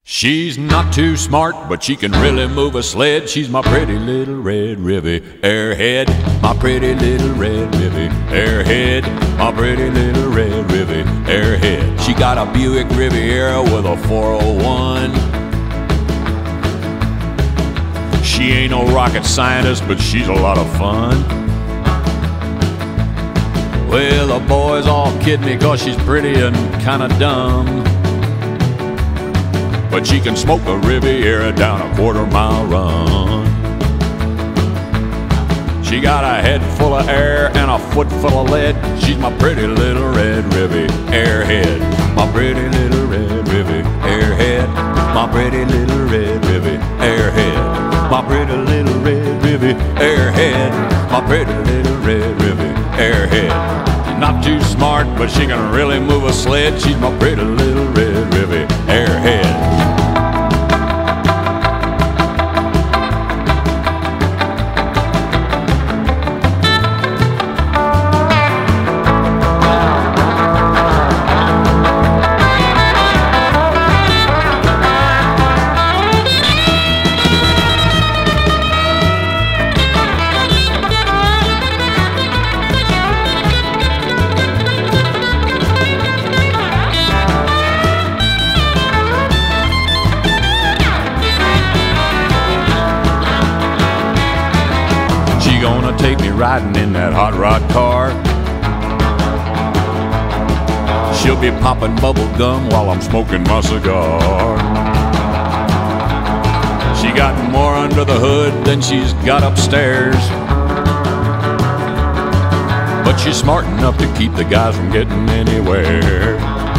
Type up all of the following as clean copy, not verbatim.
She's not too smart, but she can really move a sled. She's my pretty little red Rivi-Airhead. My pretty little red Rivi-Airhead. My pretty little red Rivi-Airhead. She got a Buick Riviera with a 401. She ain't no rocket scientist, but she's a lot of fun. Well, the boys all kid me 'cause she's pretty and kinda dumb, but she can smoke a Riviera down a quarter-mile run. She got a head full of air and a foot full of lead. She's my pretty little red Rivi-Airhead. My pretty little red Rivi-Airhead. My pretty little red Rivi-Airhead. My pretty little red Rivi-Airhead. My pretty little red Rivi-Airhead. She's not too smart, but she can really move a sled. She's my pretty little red Rivi-Airhead. Gonna take me riding in that hot rod car. She'll be popping bubble gum while I'm smoking my cigar. She got more under the hood than she's got upstairs, but she's smart enough to keep the guys from getting anywhere.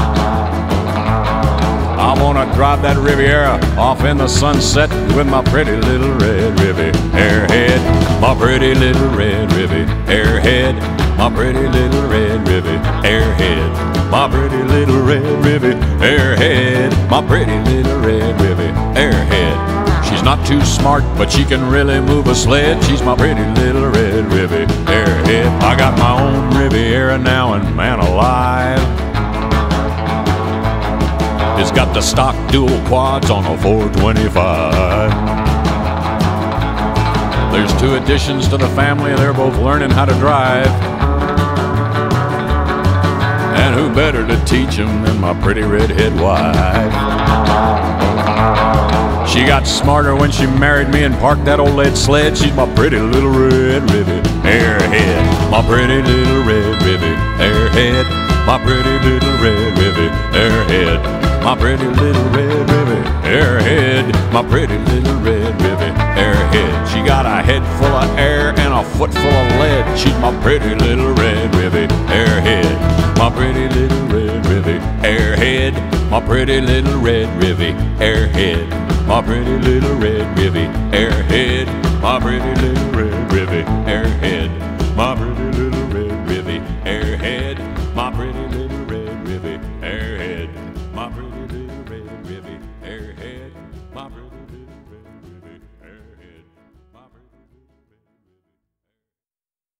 I wanna drive that Riviera off in the sunset with my pretty little red Rivi-Airhead. My pretty little red Rivi-Airhead. My pretty little red Rivi-Airhead. My pretty little red Rivi-Airhead. My pretty little red Rivi-Airhead. She's not too smart, but she can really move a sled. She's my pretty little red Rivi-Airhead. I got my own Riviera now, and man alive, it's got the stock dual quads on a 425. There's 2 additions to the family. They're both learning how to drive, and who better to teach them than my pretty redhead wife? She got smarter when she married me and parked that old lead sled. She's my pretty little red Rivi-Airhead. My pretty little red Rivi-Airhead. My pretty little red Rivi-Airhead. My pretty little red Rivi-Airhead. My pretty little red Rivi-Airhead. She got a head full of air and a foot full of lead. She's my pretty little red Rivi-Airhead. My pretty little red Rivi-Airhead. My pretty little red Rivi-Airhead. My pretty little red Rivi-Airhead.